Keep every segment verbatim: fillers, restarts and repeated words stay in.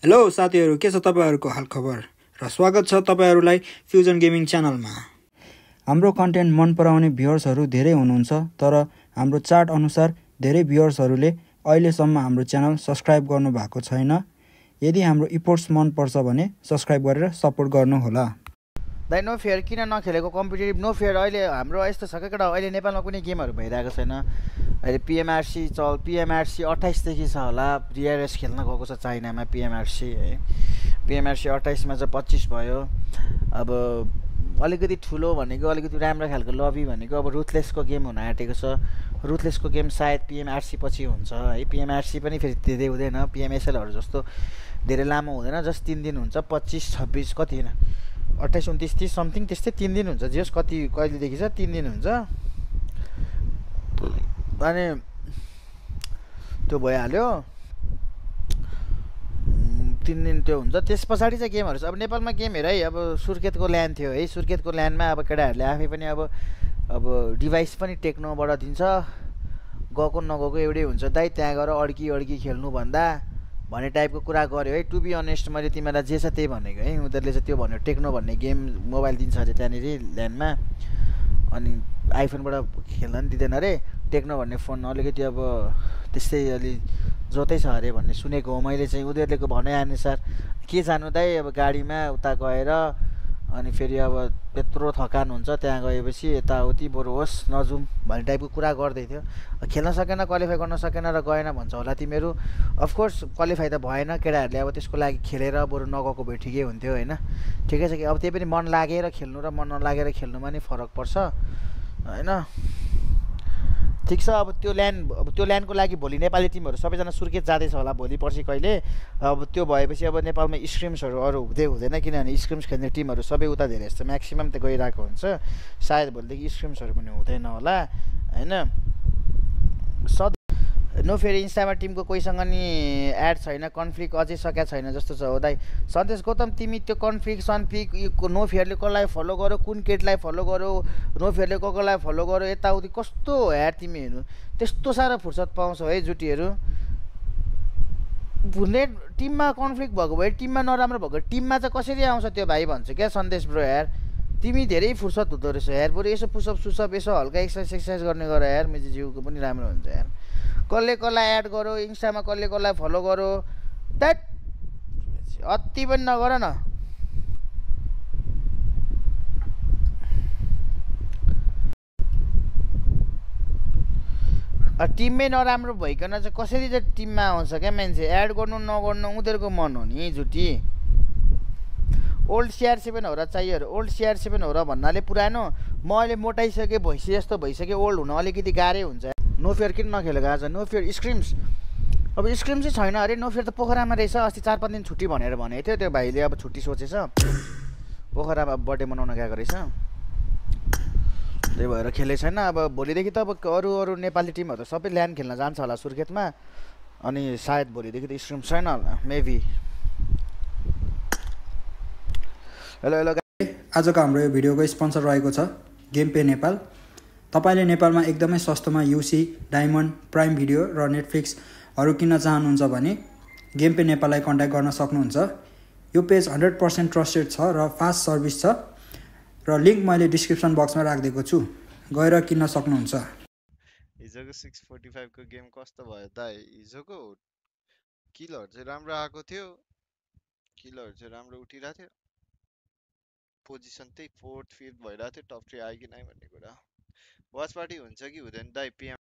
Hello साथीहरू, के छ तपाईहरुको हालखबर र स्वागत छ तपाईहरुलाई फ्युजन गेमिङ च्यानलमा। हाम्रो कन्टेन्ट मन पराउने भ्युअर्सहरू धेरै हुनुहुन्छ, तर हाम्रो चार्ट अनुसार धेरै भ्युअर्सहरूले अहिलेसम्म हाम्रो च्यानल सब्स्क्राइब गर्नु भएको छैन। यदि हाम्रो इफोर्ट्स मन पर्छ भने सब्स्क्राइब गरेर सपोर्ट गर्नु होला। दाइ नो फेयर किन नखेलेको कम्पिटिटिभ नो फेयर? अहिले हाम्रो यस्तो छ केटा, अहिले नेपालमा कुनै गेमहरू भइरहेको छैन। अहिले पिएमआरसी चल पिएमआरसी अट्ठाइसदेखि छ होला, रिआरएस खेल्न गएको छ चाइनामा पिएमआरसी है। पिएमआरसी अट्ठाइसमा चाहिँ पच्चिस भयो। अब अलिकति ठुलो भनेको अलिकति राम्रो खालको लबी भनेको अब रुथलेसको गेम हुन आँटेको छ। रुथलेसको गेम सायद पिएमआरसी पछि हुन्छ है। पिएमआरसी पनि फेरि धेरै हुँदैन, पिएमएसएलहरू जस्तो धेरै लामो हुँदैन, जस्ट तिन दिन हुन्छ। पच्चिस छब्बिस कति होइन, अट्ठाइस उन्तिस तिस समथिङ त्यस्तै तिन दिन हुन्छ। जस कति कहिलेदेखि छ, तिन दिन हुन्छ। अनि त्यो भइहाल्यो, तिन दिन त्यो हुन्छ। त्यस पछाडि चाहिँ गेमहरू छ। अब नेपालमा गेम हेर है, अब सुर्खेतको ल्यान्ड थियो है। सुर्खेतको ल्यान्डमा अब केटाहरूले आफै पनि अब अब डिभाइस पनि टेक्नोबाट दिन्छ, गएको नगएको एउटै हुन्छ। दाइ त्यहाँ गएर अड्की अड्की खेल्नुभन्दा भन्ने टाइपको कुरा गऱ्यो है। टु बी अनेस्ट मैले तिमीलाई जे छ त्यही भनेको है। उनीहरूले चाहिँ त्यो भन्यो टेक्नो भन्ने गेम मोबाइल दिन्छ अरे त्यहाँनिर ल्यान्डमा, अनि आइफोनबाट खेल्न पनि दिँदैन अरे। टेक्नो भन्ने फोन अलिकति अब त्यस्तै अलि जोतै छ अरे भन्ने सुनेको हो मैले चाहिँ। उनीहरूको भनाइअनुसार के जानु दाइ, अब गाडीमा उता गएर अनि फेरि अब त्यत्रो थकान हुन्छ त्यहाँ गएपछि, यताउति बरु होस् नजाउँ भन्ने टाइपको कुरा गर्दै थियो। खेल्न सकेन, क्वालिफाई गर्न सकेन र गएन भन्छ होला तिमीहरू। अफकोर्स क्वालिफाई त भएन, केटाहरूले अब त्यसको लागि खेलेर बरु नगएको भए ठिकै हुन्थ्यो होइन। ठिकै छ कि अब त्यही पनि मन लागेर खेल्नु र मन नलागेर खेल्नुमा नि फरक पर्छ होइन। ठिक छ, अब त्यो ल्यान्ड अब त्यो ल्यान्डको लागि भोलि नेपाली टिमहरू सबैजना सुर्खेत जाँदैछ होला भोलि पर्सि कहिले। अब त्यो भएपछि अब नेपालमा स्क्रिम्सहरू अरू हुँदै हुँदैन, किनभने स्क्रिम्स खेल्ने टिमहरू सबै उता धेरै जस्तो म्याक्सिमम् त गइरहेको हुन्छ। सायद भोलिदेखि स्क्रिम्सहरू पनि हुँदैन होला होइन। सधैँ नो फेरि इन्स्टामा टिमको कोहीसँग नि एड छैन, कन्फ्लिक्ट अझै सकेको छैन जस्तो छ हो दाइ। सन्देश गौतम तिमी त्यो कन्फ्लिक्ट सन्फ्लिक्ट नो फेयरले कसलाई फलो गऱ्यो, कुन केटलाई फलो गऱ्यो, नो फेयरले को कसलाई फलो गऱ्यो, यताउति कस्तो यार तिमीहरू त्यस्तो साह्रो फुर्सद पाउँछौ है जुटीहरू। नेट टिममा कन्फ्लिक्ट भएको भए, टिममा नराम्रो भएको टिममा चाहिँ कसरी आउँछ त्यो भाइ भन्छ क्या सन्देश ब्रो। यार तिमी धेरै फुर्सद हुँदो रहेछ यार, बरु यसो पुसअप सुसअप यसो हल्का एक्सर्साइज एक्सर्साइज गर्ने गर यार, मेरो जिउको पनि राम्रो हुन्छ यार। कसले कसलाई एड गऱ्यो इन्स्टामा, कसले कसलाई फलो गऱ्यो, द्याट अति पनि नगर न। टिममै नराम्रो भइकन चाहिँ कसरी चाहिँ टिममा आउँछ क्या मान्छे? एड गर्नु नगर्नु उनीहरूको मन हो नि जुटी। ओल्ड सिआर सेभेन हो र चाहियो, ओल्ड सिआर सेभेन हो र भन्नाले पुरानो। म अहिले मोटाइसकेँ, भइसक्यो जस्तो भइसक्यो, ओल्ड हुन अलिकति गाह्रै हुन्छ। नो फेयर किन नखेलेको आज? नो फेयर स्क्रिम्स अब स्क्रिम चाहिँ छैन अरे। नो फेयर त पोखरामा रहेछ। अस्ति चार पाँच दिन छुट्टी भनेर भनेको थियो त्यो भाइले, अब छुट्टी सोचेछ, पोखरामा बर्थडे मनाउन गएको रहेछ, त्यही भएर खेलेको छैन। अब भोलिदेखि त अब अरू अरू नेपाली टिमहरू सबै ल्यान्ड खेल्न जान्छ होला सुर्खेतमा, अनि सायद भोलिदेखि त स्क्रिम छैन होला मेबी। हेलो हेलो आजको हाम्रो यो भिडियोको स्पोन्सर रहेको छ गेम पे नेपाल। तपाईँले नेपालमा एकदमै सस्तोमा युसी, डायमन्ड, प्राइम भिडियो र नेटफ्लिक्सहरू किन्न चाहनुहुन्छ भने गेम पे नेपाललाई कन्ट्याक्ट गर्न सक्नुहुन्छ। यो पेज हन्ड्रेड पर्सेन्ट ट्रस्टेड छ र फास्ट सर्भिस छ र लिङ्क मैले डिस्क्रिप्सन बक्समा राखिदिएको छु, गएर किन्न सक्नुहुन्छ। हिजोको सिक्स फोर्टी फाइभको गेम कस्तो भयो त? हिजोको किलहरू चाहिँ राम्रो आएको थियो, किलहरू चाहिँ राम्रो उठिरहेको थियो, पोजिसन त्यही फोर्थ फिफ्थ भइरहेको थियो, टप थ्री आयो कि नै भन्ने कुरा। वाच पार्टी हुन्छ कि हुँदैन दाइ? पिएम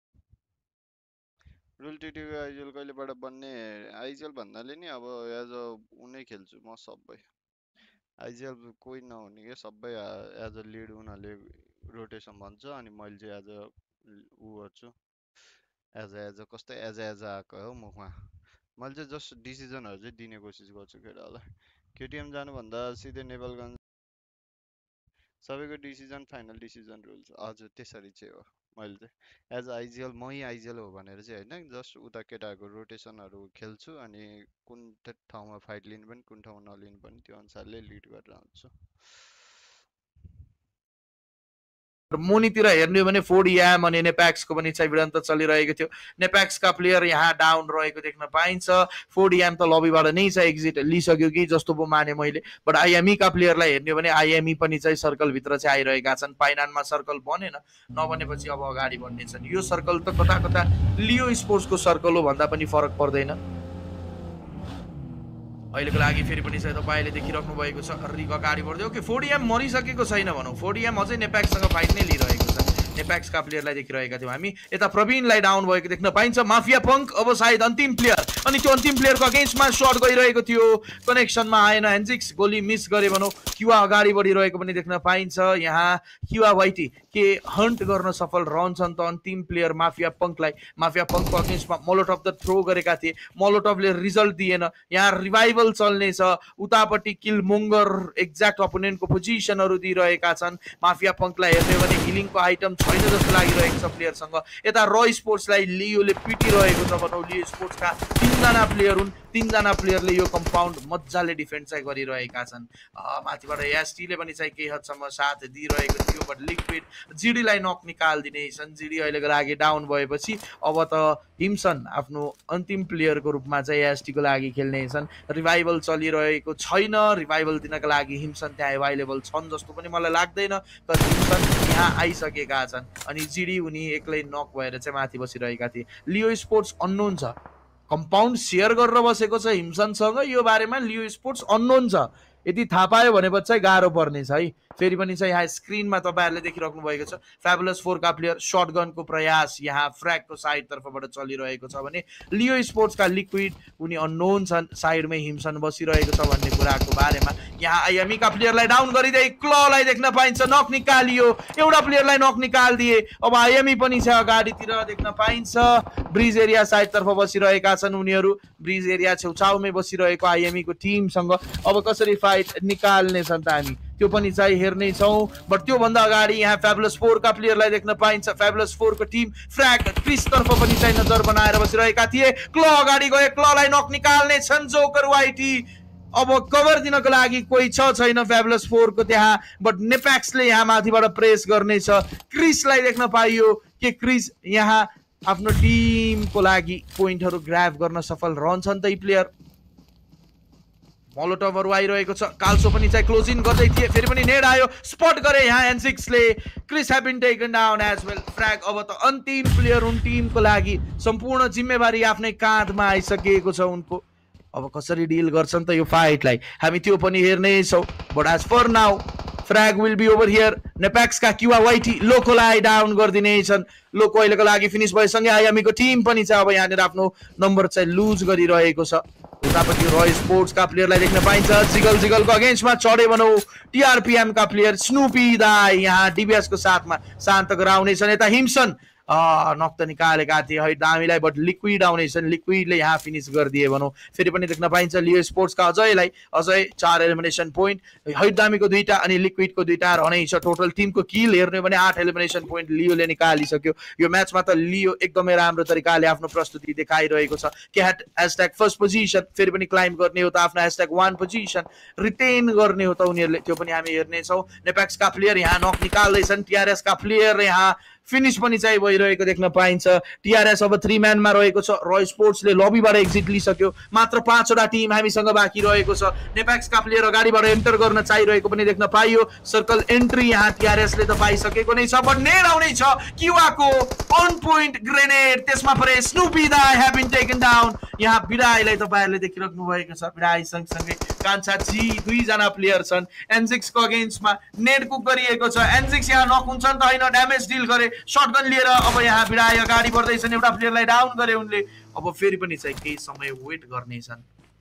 रुल टिटीको आइजिएल कहिलेबाट बन्ने? आइजिएल भन्नाले नि अब एज अ उनै खेल्छु म सबै। आइजिएल कोही नहुने क्या, सबै एज अ लिड उनीहरूले रोटेसन भन्छ, अनि मैले चाहिँ एज अ ऊ गर्छु, एज अ एज अ कस्तै एज अ एज अ आएको हो मुखमा। मैले चाहिँ जस्ट डिसिजनहरू चाहिँ दिने कोसिस गर्छु केटाहरूलाई। केटिएम जानुभन्दा सिधै नेपालगञ्ज सबैको डिसिजन फाइनल डिसिजन रुल्स हजुर त्यसरी चाहिँ हो। मैले चाहिँ एज आइजिएल मै आइजिएल हो भनेर चाहिँ होइन, जस्ट उता केटाहरूको रोटेसनहरू खेल्छु, अनि कुन ठाउँमा फाइट लिनु पनि कुन ठाउँमा नलिनु पनि त्यो अनुसारले लिड गरेर आउँछु। मुनितिर हेर्ने हो भने फोर्डियाम अनि नेप्याक्सको पनि चाहिँ भिडन्त चलिरहेको थियो। नेप्याक्सका प्लेयर यहाँ डाउन रहेको देख्न पाइन्छ। फोर्डियाम त लबीबाट नै चाहिँ एक्जिट लिइसक्यो कि जस्तो पो माने मैले, बट आइएमई का प्लेयरलाई हेर्ने हो भने आइएमई पनि चाहिँ सर्कलभित्र चाहिँ आइरहेका छन्। पाइनानमा सर्कल बनेन, नबनेपछि अब अगाडि बढ्नेछन्। यो सर्कल त कता कता लियो स्पोर्ट्सको सर्कल हो भन्दा पनि फरक पर्दैन। अहिलेको लागि फेरि पनि चाहिँ तपाईँले देखिराख्नु भएको छ रिक अगाडि बढ्दै। ओके, फोर्डियाम मरिसकेको छैन भनौँ, फोर्डियाम अझै नेप्याक्ससँग फाइट नै लिइरहेको छ। नेप्याक्सका प्लेयरलाई देखिरहेका थियौँ हामी। यता प्रवीणलाई डाउन भएको देख्न पाइन्छ। माफिया पङ्क अब सायद अन्तिम प्लेयर, अनि त्यो अन्तिम प्लेयरको अगेन्स्टमा सर्ट गइरहेको थियो, कनेक्सनमा आएन। एन्जिक्स गोली मिस गरे भनौँ। क्युवा अगाडि बढिरहेको पनि देख्न पाइन्छ। यहाँ क्युवा वाइटी के हन्ट गर्न सफल रहन्छन् त अन्तिम प्लेयर माफिया पङ्कलाई। माफिया पङ्कको अगेन्स्टमा मोलोटभ त थ्रो गरेका थिए, मोलोटभले रिजल्ट दिएन। यहाँ रिभाइभल चल्नेछ, उतापट्टि किल मोङ्गर एक्ज्याक्ट अपोनेन्टको पोजिसनहरू दिइरहेका छन्। माफिया पङ्कलाई हेर्ने भने हिलिङको आइटम छैन जस्तो लागिरहेको छ प्लेयरसँग। यता र स्पोर्ट्सलाई लियोले पिटिरहेको छ भनौँ। लियो स्पोर्ट्सका तिनजना प्लेयर हुन्, तिनजना प्लेयरले यो कम्पाउन्ड मजाले डिफेन्ड चाहिँ गरिरहेका छन्। माथिबाट एसटीले पनि चाहिँ केही हदसम्म साथ दिइरहेको थियो, बट लिक्विड जिडीलाई नक निकालिदिने छन्। जिडी अहिलेको लागि डाउन भएपछि अब त हिमसन आफ्नो अन्तिम प्लेयरको रूपमा चाहिँ एसटीको लागि खेल्नेछन्। रिभाइभल चलिरहेको छैन, रिभाइभल दिनका लागि हिमसन त्यहाँ एभाइलेबल छन् जस्तो पनि मलाई लाग्दैन, तर हिमसन यहाँ आइसकेका छन्। अनि जिडी उनी एक्लै नक भएर चाहिँ माथि बसिरहेका थिए। लियो स्पोर्ट्स अननोन छ, कम्पाउन्ड सेयर गरेर बसेको छ हिमसनसँग। यो बारेमा लियो स्पोर्ट्स अननोन छ, यदि थाहा पायो भनेपछि चाहिँ गाह्रो पर्नेछ है। फेरि पनि चाहिँ यहाँ स्क्रिनमा तपाईँहरूले देखिराख्नु भएको छ फ्याबुलस फोरका प्लेयर शटगनको प्रयास यहाँ फ्र्यागको साइड तर्फबाट चलिरहेको छ भने लियो स्पोर्ट्सका लिक्विड उनी अननोन छन्। साइडमै हिमसन बसिरहेको छ भन्ने कुराको बारेमा यहाँ आइएमईका प्लेयरलाई डाउन गरिदिए, क्ललाई देख्न पाइन्छ, नक निकालियो, एउटा प्लेयरलाई नक निकालिदिए। अब आइएमई पनि छ अगाडितिर देख्न पाइन्छ। ब्रिज एरिया साइडतर्फ बसिरहेका छन् उनीहरू, ब्रिज एरिया छेउछाउमै बसिरहेको आइएमईको टिमसँग अब कसरी फाइट निकाल्नेछन् त हामी त्यो पनि चाहिँ हेर्ने छौँ। बट त्योभन्दा अगाडि यहाँ फ्याबुलस फोरका प्लेयरलाई देख्न पाइन्छ। फ्याबुलस फोरको टिम फ्र्याग क्रिसतर्फ पनि चाहिँ नजर बनाएर बसिरहेका थिए। क्ल अगाडि गए, क्ललाई नक निकाल्ने छन् जोकर वाइटी। अब कभर दिनको लागि कोही छ छैन फ्याबुलस फोरको त्यहाँ, बट नेप्याक्सले यहाँ माथिबाट प्रेस गर्नेछ। क्रिसलाई देख्न पाइयो कि क्रिस यहाँ आफ्नो टिमको लागि पोइन्टहरू ग्राब गर्न सफल रहन्छन् त यी प्लेयर। मोलोटभहरू आइरहेको छ, काल्सो पनि चाहिँ क्लोज इन गर्दै थिए, फेरि पनि नेड आयो, स्पट गरे यहाँ एनसिक्सले। Chris have been taken down as well. Frag अब त अन्तिम प्लेयर हुन् टिमको लागि, सम्पूर्ण जिम्मेवारी आफ्नै काँधमा आइसकेको छ उनको। अब कसरी डिल गर्छन् त यो फाइटलाई हामी त्यो पनि हेर्ने छौँ। But as for now frag will be over here. नेप्याक्सका क्युवा वाइटी लोकोलाई डाउन गरिदिनेछन्। लोको अहिलेको लागि फिनिस भएसँगै आइएमईको टिम पनि छ अब यहाँनिर आफ्नो नम्बर चाहिँ लुज गरिरहेको छ। उतापट्टि रोय स्पोर्ट्सका प्लेयरलाई देख्न पाइन्छ, जिगल जिगलको अगेन्स्टमा चढे भनौँ टिआरपिएमका प्लेयर स्नुपी दाई यहाँ डिबिएसको साथमा शान्त गराउनेछन्। यता हिमसन नक त निकालेका थिए है दामीलाई, बट लिक्विड आउनेछन्, लिक्विडले यहाँ फिनिस गरिदिए भनौँ। फेरि पनि देख्न पाइन्छ लियो स्पोर्ट्सका अजयलाई, अजय चार एलिमिनेसन पोइन्ट, है दामीको दुईटा अनि लिक्विडको दुईटा रहने छ। टोटल टिमको किल हेर्ने भने आठ एलिमिनेसन पोइन्ट लियोले निकालिसक्यो। यो म्याचमा त लियो एकदमै राम्रो तरिकाले आफ्नो प्रस्तुति देखाइरहेको छ। क्याट ह्यासट्याग फर्स्ट पोजिसन, फेरि पनि क्लाइम्ब गर्ने हो त आफ्नो ह्यासट्याग वान पोजिसन रिटेन गर्ने हो त उनीहरूले, त्यो पनि हामी हेर्नेछौँ। नेप्याक्सका प्लेयर यहाँ नक निकाल्दैछन्, टिआरएसका प्लेयर यहाँ फिनिस पनि चाहिँ भइरहेको देख्न पाइन्छ। टिआरएस अब थ्री म्यानमा रहेको छ। रोय स्पोर्ट्सले लबीबाट एक्जिट लिइसक्यो, मात्र पाँचवटा टिम हामीसँग बाँकी रहेको छ। नेप्याक्सका प्लेयर अगाडिबाट एन्टर गर्न चाहिरहेको पनि देख्न पाइयो। सर्कल एन्ट्री यहाँ टिआरएसले त पाइसकेको नै छ, बट नेड आउने छ क्युवाको अन पोइन्ट ग्रेनेड, त्यसमा परे स्नुपी दाई हैव बीन टेकन डाउन। यहाँ बिडाईलाई तपाईँहरूले देखिराख्नु भएको छ, बिडाई सँगसँगै कान्छा जी दुईजना प्लेयर छन्। एनजिक्सको अगेन्स्टमा नेड कुक गरिएको छ, एनजिक्स यहाँ नक हुन्छन् त होइन, ड्यामेज डिल गरे, शटगन लिएर अब यहाँ बिडाई अगाडि बढ्दैछन्, एउटा प्लेयरलाई डाउन गरे उनले। अब फेरि पनि चाहिँ केही समय वेट गर्नेछन्।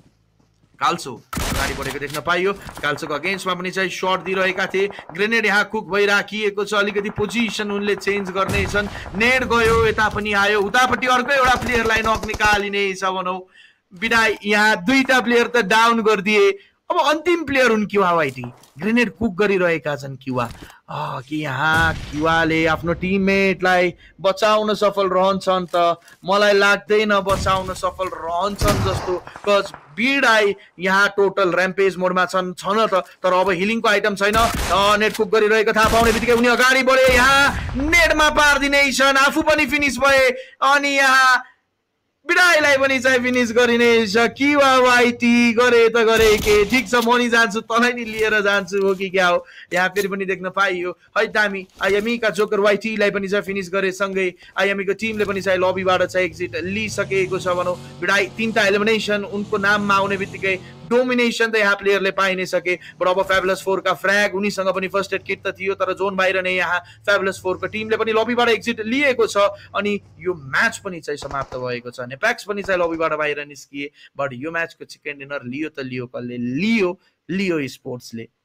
काल्सो अगाडि बढेको देख्न पाइयो, काल्सोको अगेन्स्टमा पनि चाहिँ सर्ट दिइरहेका थिए। ग्रेनेड यहाँ कुक भइराखिएको छ, अलिकति पोजिसन उनले चेन्ज गर्नेछन्। नेड गयो, यता पनि आयो, उतापट्टि अर्को एउटा प्लेयरलाई नक निकालिनेछ भनौँ। बिडाई यहाँ दुईटा प्लेयर त डाउन गरिदिए। अब अन्तिम प्लेयर हुन् क्युवा वाइटी, ग्रेनेड कुक गरिरहेका छन् क्युवा। कि यहाँ क्युवाले आफ्नो टिममेटलाई बचाउन सफल रहन्छन् त मलाई लाग्दैन बचाउन सफल रहन्छन् जस्तो, कज बिडाई यहाँ टोटल ऱ्याम्पेज मोडमा छन् छन त, तर अब हिलिङको आइटम छैन। नेट कुक गरिरहेको थाहा पाउने बित्तिकै उनी अगाडि बढे, यहाँ नेटमा पारिदिनेछन्, आफू पनि फिनिस भए अनि यहाँ बिडाईलाई पनि चाहिँ फिनिस गरिनेछ। किवा वाइटी गरे त गरे के, ठिक छ म नि जान्छु, तँलाई नि लिएर जान्छु हो कि क्या हो। यहाँ फेरि पनि देख्न पाइयो है दामी आइएमई का जोकर वाइटीलाई पनि चाहिँ फिनिस गरे, सँगै आइएमई को टिमले पनि चाहिँ लबीबाट चाहिँ एक्जिट लिइसकेको छ भनौँ। बिडाई तीनटा एलिमिनेसन उनको नाममा आउने बित्तिकै डोमिनेसन त यहाँ प्लेयरले पाइ नै सके। बट अब फेबुलस फोर का फ्र्याग, उनीसँग पनि फर्स्ट एड किट त थियो, तर जोन बाहिर नै यहाँ फेबुलस फोर को टिमले पनि लबीबाट एक्जिट लिएको छ अनि यो म्याच पनि चाहिँ समाप्त भएको छ। नेपेक्स पनि चाहिँ लबीबाट बाहिर निस्किए, बट यो म्याचको चिकन डिनर लियो त लियो कसले, लियो लियो स्पोर्ट्सले।